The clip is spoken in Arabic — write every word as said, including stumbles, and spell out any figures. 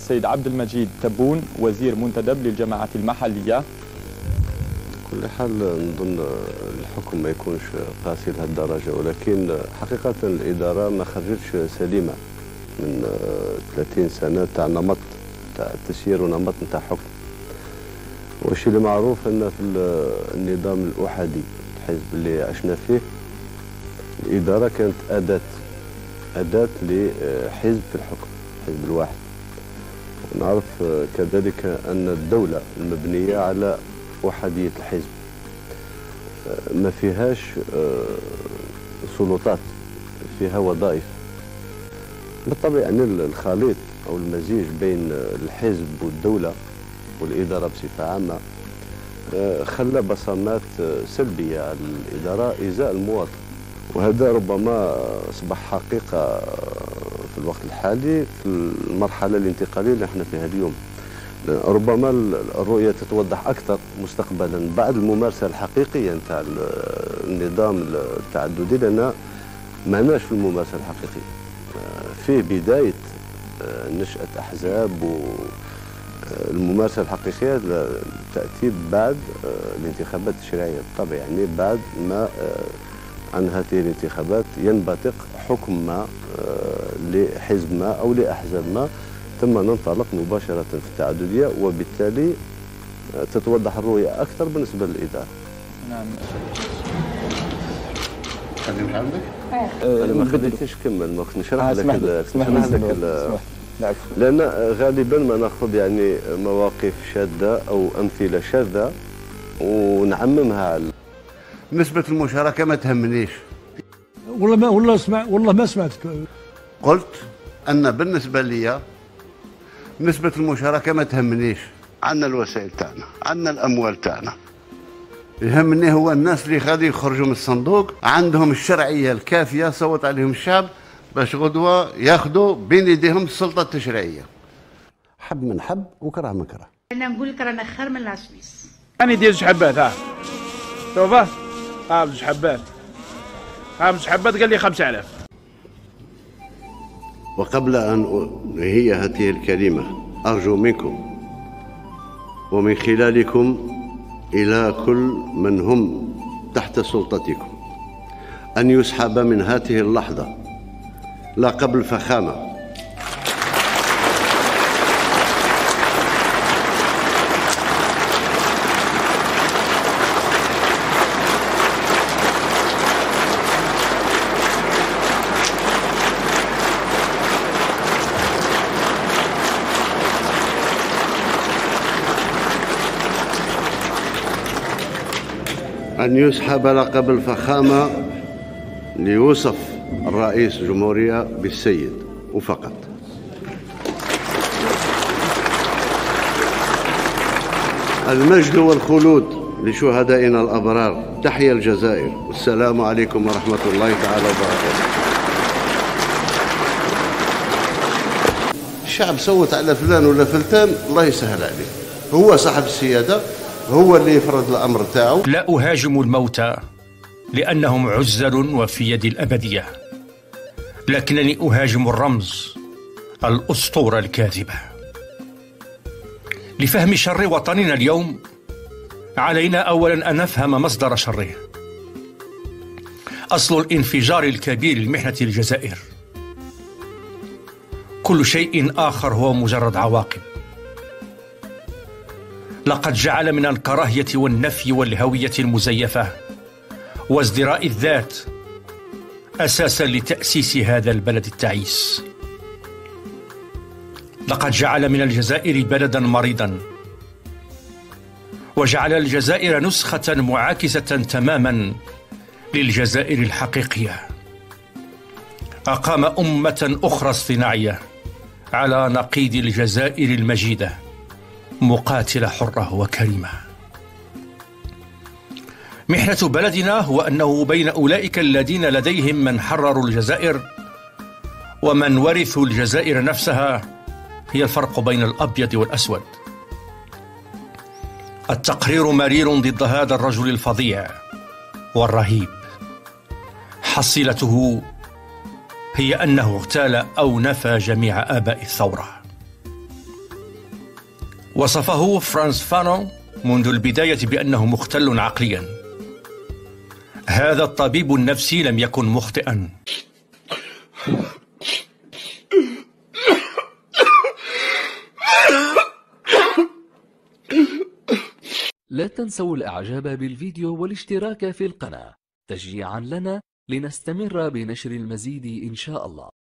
السيد عبد المجيد تبون وزير منتدب للجماعات المحلية. بكل حال نظن الحكم ما يكونش قاسي لهالدرجة، ولكن حقيقة الإدارة ما خرجتش سليمة من ثلاثين سنة تاع نمط تاع تسيير ونمط نتاع حكم. والشيء اللي معروف أن في النظام الأحادي الحزب اللي عشنا فيه الإدارة كانت أداة أداة لحزب في الحكم، حزب الواحد. ونعرف كذلك أن الدولة المبنية على أحادية الحزب ما فيهاش سلطات، فيها وظائف. بالطبع يعني الخليط أو المزيج بين الحزب والدولة والإدارة بصفة عامة خلى بصمات سلبية على الإدارة إزاء المواطن، وهذا ربما أصبح حقيقة في الوقت الحالي في المرحلة الانتقالية اللي احنا فيها اليوم. ربما الرؤية تتوضح أكثر مستقبلا بعد الممارسة الحقيقية نتاع النظام التعددي، لأن ما عندناش في الممارسة الحقيقية. في بداية نشأة أحزاب، والممارسة الحقيقية تأتي بعد الانتخابات التشريعية بالطبع، يعني بعد ما عن هذه الانتخابات ينبثق حكم ما لحزب ما أو لأحزاب ما، ثم ننطلق مباشرة في التعددية، وبالتالي تتوضح الرؤية أكثر بالنسبة للإدارة. نعم. خليني من عندك؟ أنا ما خليتنيش كمل، ما كنت نشرح لك اسمح لك لأن غالبا ما ناخذ يعني مواقف شاذة أو أمثلة شاذة ونعممها على نسبة المشاركة. ما تهمنيش والله ما والله اسمع والله ما سمعتك. قلت أن بالنسبة لي نسبة المشاركة ما تهمنيش. عندنا الوسائل تاعنا، عندنا الأموال تاعنا، يهمني هو الناس اللي غادي يخرجوا من الصندوق عندهم الشرعية الكافية صوت عليهم الشعب باش غدوة ياخذوا بين يديهم السلطة التشريعية. حب من حب وكره من كره. أنا نقول لك رانا خير من العسويس. أنا دير زوج حبات. ها شوفه، ها زوج حبات، ها زوج حبات قال لي خمسة آلاف. وقبل أن هي هذه الكلمة أرجو منكم ومن خلالكم إلى كل من هم تحت سلطتكم أن يسحب من هذه اللحظة لقب الفخامة. أن يسحب لقب الفخامة ليوصف الرئيس الجمهورية بالسيد وفقط. المجد والخلود لشهدائنا الأبرار. تحيا الجزائر، والسلام عليكم ورحمة الله تعالى وبركاته. الشعب صوت على فلان ولا فلتان، الله يسهل عليه، هو صاحب السيادة، هو اللي يفرض الأمر تاعه. لا أهاجم الموتى لأنهم عزل وفي يد الأبدية، لكنني أهاجم الرمز، الأسطورة الكاذبة. لفهم شر وطننا اليوم علينا أولا أن نفهم مصدر شره. أصل الانفجار الكبير لمحنة الجزائر، كل شيء آخر هو مجرد عواقب. لقد جعل من الكراهية والنفي والهوية المزيفة وازدراء الذات أساسا لتأسيس هذا البلد التعيس. لقد جعل من الجزائر بلدا مريضا، وجعل الجزائر نسخة معاكسة تماما للجزائر الحقيقية. أقام أمة أخرى اصطناعية على نقيض الجزائر المجيدة، مقاتلة حرة وكريمة. محنة بلدنا هو أنه بين أولئك الذين لديهم من حرروا الجزائر ومن ورثوا الجزائر نفسها هي الفرق بين الأبيض والأسود. التقرير مرير ضد هذا الرجل الفظيع والرهيب. حصيلته هي أنه اغتال أو نفى جميع آباء الثورة. وصفه فرانس فانون منذ البداية بأنه مختل عقليا. هذا الطبيب النفسي لم يكن مخطئا. لا تنسوا الإعجاب بالفيديو والاشتراك في القناة تشجيعا لنا لنستمر بنشر المزيد إن شاء الله.